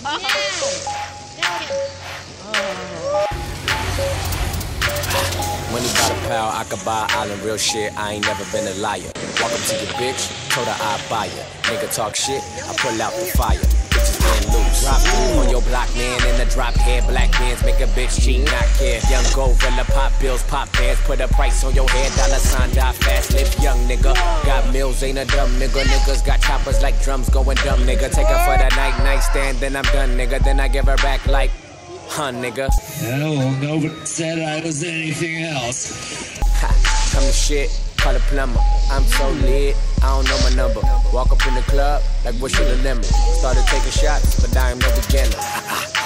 Money by the pound, I could buy an island, real shit, I ain't never been a liar. Walk up to your bitch, told her I'd buy ya. Nigga talk shit, I pull out the fire. Bitches getting loose. Drop on your block, man, in the drop head. Black bands make a bitch cheat, not care. Young gorilla, pop bills, pop bands. Put a price on your head, $sign, die fast. Live young, nigga. Got mills, ain't a dumb nigga. Niggas got choppers like drums going dumb, nigga. Take her for the nightstand, then I'm done, nigga. Then I give her back like, huh, nigga. No, nobody said I was anything else. Ha, come to shit, call a plumber. I'm so lit, I don't know my number. Walk up in the club, like what's your limit? Started taking shots, but I am no beginner.